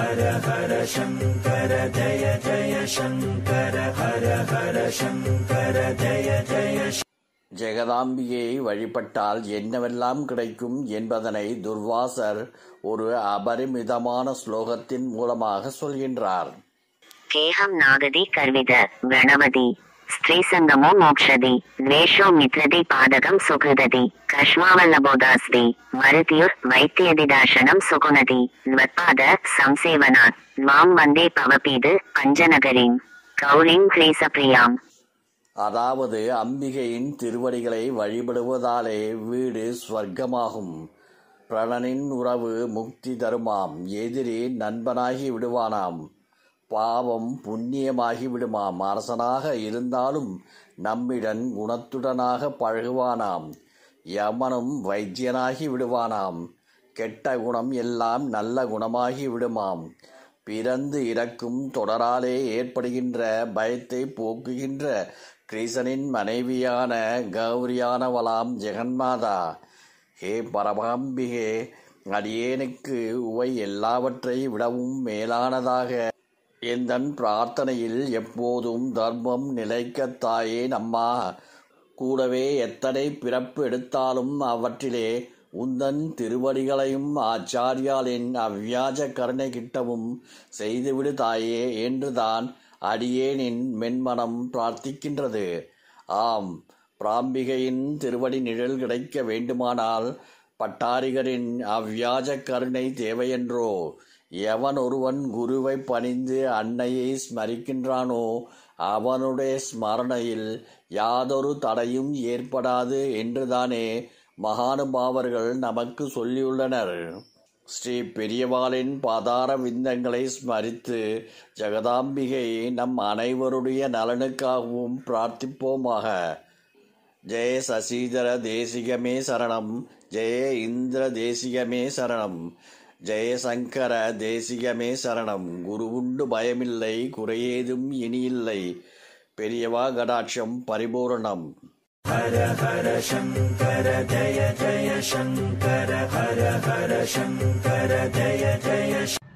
ஹர ஹர சங்கர ஜய ஜய சங்கர ஹர ஹர சங்கர ஜய ஜய. ஜெகதாம்பிகையை வழிபட்டால் என்னவெல்லாம் கிடைக்கும் என்பதனை துர்வாசர் ஒரு அபரிமிதமான ஸ்லோகத்தின் மூலமாக சொல்கின்றார். கேஹம் நாகதி கர்வித கணபதி ஸ்ரீசங்கமோ மோக்ஷதி துவேஷோ மித்ரதி பாதகம் சுகிருததி கஷ்மாவல்லபோதாஸ்தி மருதியுர் வைத்தியதிதாசனம் சுகுணதி த்வத்பாத சம்சேவனாத் வாம் வந்தே பவபீது பஞ்சநகரின் கௌரிம் கிரீசப்ரியாம். அதாவது அம்பிகையின் திருவடிகளை வழிபடுவதாலே வீடு ஸ்வர்க்கமாகும், பிரணனின் உறவு முக்தி தருமாம், எதிரி நண்பனாகி விடுவானாம், பாவம் புண்ணியமாகி விடுமாம், அரசனாக இருந்தாலும் நம்மிடம் குணத்துடனாக பழகுவானாம், யமனும் வைத்தியனாகி விடுவானாம், கெட்ட குணம் எல்லாம் நல்ல குணமாகி விடுமாம், பிறந்து இறக்கும் தொடராலே ஏற்படுகின்ற பயத்தை போக்குகின்ற கிருஷ்ணனின் மனைவியான கௌரியானவளாம் ஜெகன்மாதா. ஹே பரமாம்பிகே, அடியேனுக்கு உவை எல்லாவற்றை விடவும் மேலானதாக எந்தன் பிரார்த்தனையில் எப்போதும் தர்மம் நிலைக்கத் தாயே நம்மா. கூடவே எத்தனை பிறப்பு எடுத்தாலும் அவற்றிலே உந்தன் திருவடிகளையும் ஆச்சாரியாலின் அவ்வியாஜ கருணை கிட்டவும் செய்துவிடு தாயே என்றுதான் அடியேனின் மென்மனம் பிரார்த்திக்கின்றது. ஆம், பிராம்பிகையின் திருவடி நிழல் கிடைக்க வேண்டுமானால் பட்டாரிகரின் அவ்வியாஜ கருணை தேவையென்றோ? எவன் ஒருவன் குருவை பணிந்து அன்னையை ஸ்மரிக்கின்றானோ அவனுடைய ஸ்மரணையில் யாதொரு தடையும் ஏற்படாது என்றுதானே மகானுபாவர்கள் நமக்கு சொல்லியுள்ளனர். ஸ்ரீ பெரியவாளின் பாதார விந்தங்களை ஸ்மரித்து ஜெகதாம்பிகை நம் அனைவருடைய நலனுக்காகவும் பிரார்த்திப்போமாக. ஜெய சசீதர தேசிகமே சரணம், ஜெய இந்திர தேசிகமே சரணம், ஜெயசங்கர தேசிகமே சரணம். குரு உண்டு பயமில்லை, குறையேதும் இனியில்லை, பெரியவா கடாட்சம் பரிபூரணம். ஹர ஹர சங்கர ஜய ஜய சங்கர ஹர ஹர சங்கர ஜய ஜய.